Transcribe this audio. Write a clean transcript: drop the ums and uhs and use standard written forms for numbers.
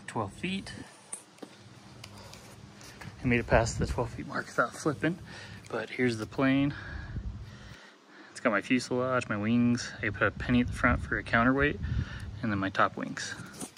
12 feet. I made it past the 12 feet mark without flipping, but here's the plane. It's got my fuselage, my wings. I put a penny at the front for a counterweight, and then my top wings.